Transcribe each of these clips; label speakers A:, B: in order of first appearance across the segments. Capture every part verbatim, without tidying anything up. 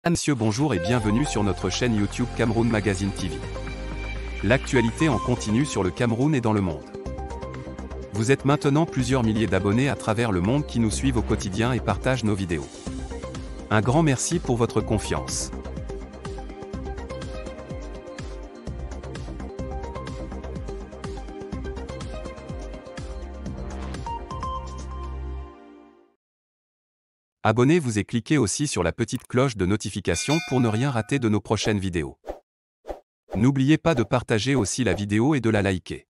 A: Monsieur bonjour et bienvenue sur notre chaîne YouTube Cameroun Magazine T V. L'actualité en continu sur le Cameroun et dans le monde. Vous êtes maintenant plusieurs milliers d'abonnés à travers le monde qui nous suivent au quotidien et partagent nos vidéos. Un grand merci pour votre confiance. Abonnez-vous et cliquez aussi sur la petite cloche de notification pour ne rien rater de nos prochaines vidéos. N'oubliez pas de partager aussi la vidéo et de la liker.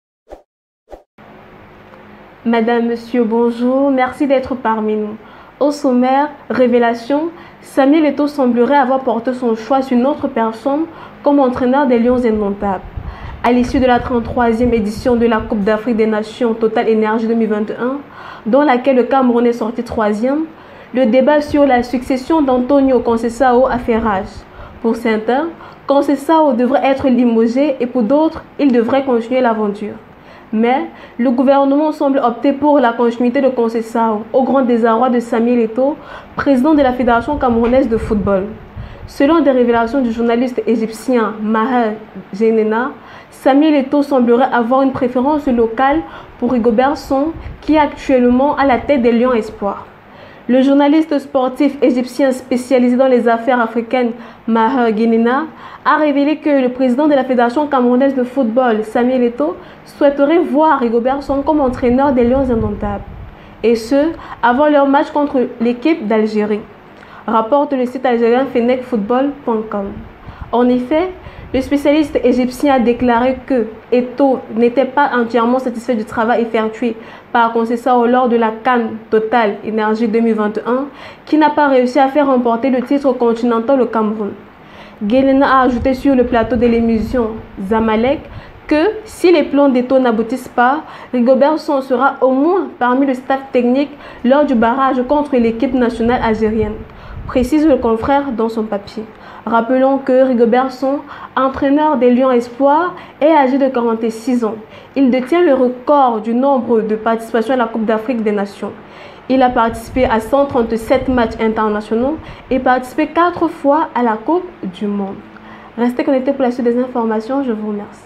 B: Madame, Monsieur, bonjour, merci d'être parmi nous. Au sommaire, révélation, Samuel Eto'o semblerait avoir porté son choix sur une autre personne comme entraîneur des Lions indomptables. À l'issue de la trente-troisième édition de la Coupe d'Afrique des Nations Total Énergie deux mille vingt et un, dans laquelle le Cameroun est sorti troisième, le débat sur la succession d'Antonio Conceição a fait rage. Pour certains, Conceição devrait être limogé et pour d'autres, il devrait continuer l'aventure. Mais le gouvernement semble opter pour la continuité de Conceição, au grand désarroi de Samuel Eto'o, président de la Fédération camerounaise de football. Selon des révélations du journaliste égyptien Maher Jenena, Samuel Eto'o semblerait avoir une préférence locale pour Rigobert Song, qui est actuellement à la tête des Lions Espoirs. Le journaliste sportif égyptien spécialisé dans les affaires africaines Maher Jenena a révélé que le président de la Fédération camerounaise de football, Samuel Eto'o, souhaiterait voir Rigobert Song comme entraîneur des Lions indomptables. Et ce, avant leur match contre l'équipe d'Algérie, rapporte le site algérien fennec football point com. En effet, le spécialiste égyptien a déclaré que Eto'o n'était pas entièrement satisfait du travail effectué par Conceição lors de la CAN Total Énergie deux mille vingt et un, qui n'a pas réussi à faire remporter le titre continental au Cameroun. Jenena a ajouté sur le plateau de l'émission Zamalek que si les plans d'Eto'o n'aboutissent pas, Rigobert Song sera au moins parmi le staff technique lors du barrage contre l'équipe nationale algérienne, précise le confrère dans son papier. Rappelons que Rigobert Song, entraîneur des Lions Espoirs, est âgé de quarante-six ans. Il détient le record du nombre de participations à la Coupe d'Afrique des Nations. Il a participé à cent trente-sept matchs internationaux et participé quatre fois à la Coupe du Monde. Restez connectés pour la suite des informations, je vous remercie.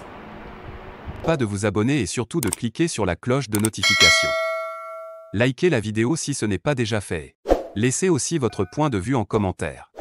A: Pas de vous abonner et surtout de cliquer sur la cloche de notification. Likez la vidéo si ce n'est pas déjà fait. Laissez aussi votre point de vue en commentaire.